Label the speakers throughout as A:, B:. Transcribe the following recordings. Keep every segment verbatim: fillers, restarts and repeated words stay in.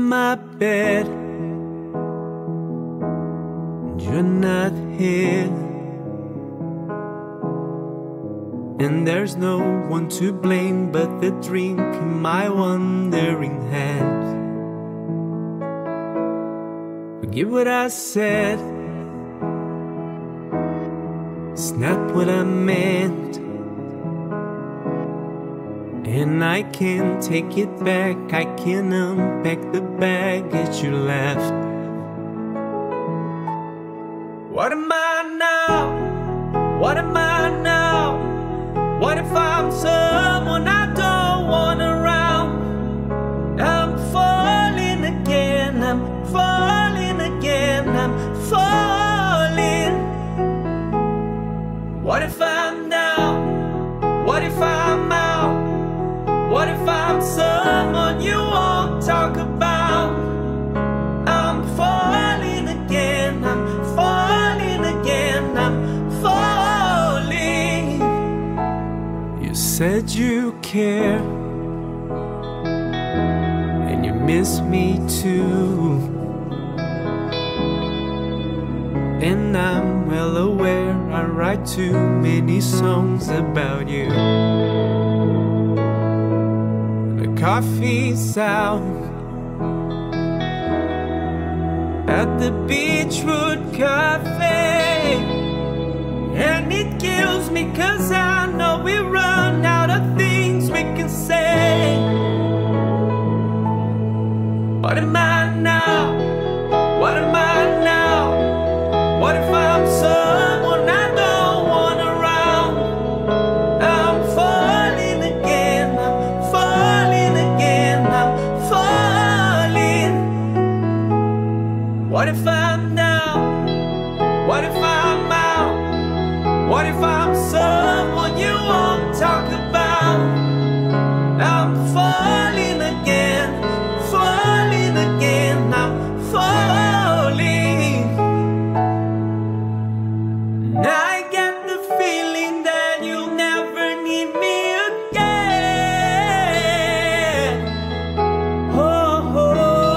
A: my bed, and you're not here, and there's no one to blame but the drink in my wandering hand. Forgive what I said, it's not what I meant, and I can't take it back. I can't unpack the baggage you left. What am I now? What am I now? What if I'm someone I don't want around? I'm falling again, I'm falling again, I'm falling. What if I'm down? What if I'm out? What if I'm someone you won't talk about? I'm falling again, I'm falling again, I'm falling. You said you care, and you miss me too, and I'm well aware I write too many songs about you. The coffee's out at the Beachwood Cafe, and it kills me cause I know we run out of things we can say. What am I now? What am I now? What if I'm someone I don't want around? I'm falling again, I'm falling again, I'm falling. What if I'm down? What if I'm out? What if I'm someone you won't talk about? I'm falling again, falling again, I'm falling. And I get the feeling that you'll never need me again. Oh, oh,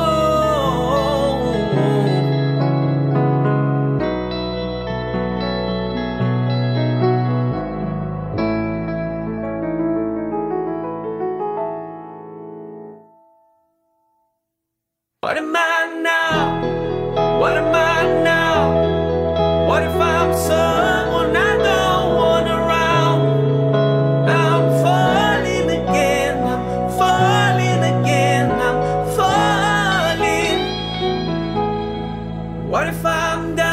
A: what am I now? What am I now? What if I'm someone I don't want around? I'm falling again, I'm falling again, I'm falling. What if I'm down?